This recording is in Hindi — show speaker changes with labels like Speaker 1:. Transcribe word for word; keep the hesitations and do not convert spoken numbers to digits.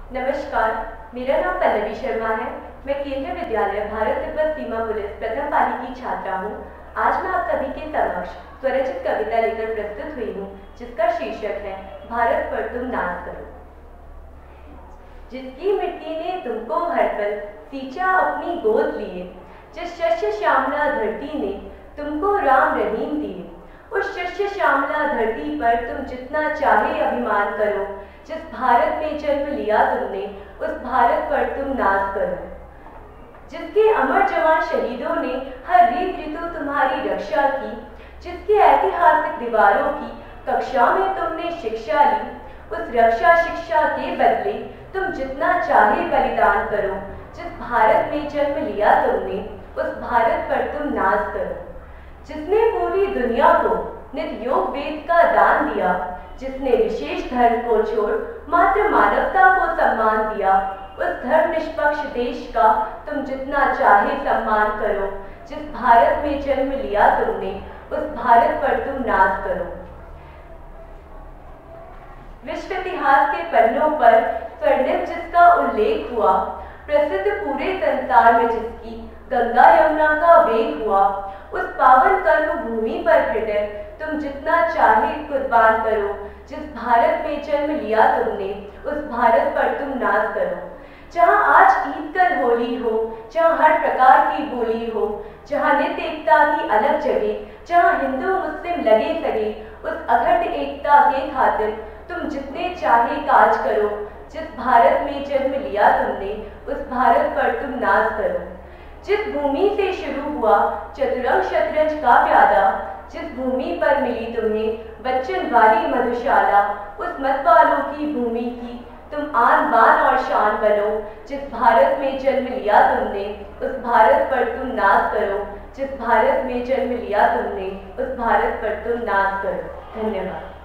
Speaker 1: नमस्कार, मेरा नाम पल्लवी शर्मा है। मैं केंद्रीय विद्यालय भारत तिब्बत सीमा पुलिस प्रथम पाली की छात्रा हूँ। आज मैं आप सभी के समक्ष स्वरचित कविता लेकर प्रस्तुत हुई हूँ, जिसका शीर्षक है भारत पर तुम नाज करो। जिसकी मिट्टी ने तुमको हर पल सींचा अपनी गोद लिए, जिस शस्य श्यामला धरती ने तुमको राम रहीम दिए, उस शस्य श्यामला धरती पर तुम जितना चाहे अभिमान करो। जिस भारत में जन्म लिया तुमने, उस भारत पर तुम नाज करो। जिसके अमर जवान शहीदों ने हर रीत ऋतु तुम्हारी रक्षा की, जिसकी ऐतिहासिक दीवारों की कक्षा में तुमने शिक्षा ली, उस रक्षा शिक्षा के बदले तुम जितना चाहे बलिदान करो। जिस भारत में जन्म लिया तुमने, उस भारत पर तुम नाज करो। जिसने पूरी दुनिया को नित योग वेद का दान दिया, जिसने विशेष धर्म को छोड़ मात्र मानवता को सम्मान दिया, उस धर्म निष्पक्ष देश का तुम जितना चाहे सम्मान करो। जिस भारत में जन्म लिया तुमने, उस भारत पर तुम नाज करो। विश्व इतिहास के पन्नों पर स्वर्णिम जिसका उल्लेख हुआ, प्रसिद्ध पूरे संसार में जिसकी गंगा यमुना का वेग हुआ, उस पावन कर्म भूमि पर हृदय तुम जितना चाहे कुर्बान करो। जिस भारत में जन्म लिया तुमने, उस भारत पर तुम नाज करो। जहाँ आज ईद कर होली हो, जहाँ हर प्रकार की बोली हो, जहाँ नित्य एकता की अलग जगह, जहाँ हिंदू मुस्लिम लगे सगे, उस अखंड एकता के खातिर तुम जितने चाहे काज करो। जिस भारत में जन्म लिया तुमने, उस भारत पर तुम नाज करो। जिस भूमि से शुरू हुआ चतुरंग शतरंज का प्यादा, जिस भूमि पर मिली तुम्हें बच्चन वाली मधुशाला, उस मत वालों की भूमि की तुम आन बान और शान बनो। जिस भारत में जन्म लिया तुमने, उस भारत पर तुम नाज करो। जिस भारत में जन्म लिया तुमने, उस भारत पर तुम नाज करो। धन्यवाद।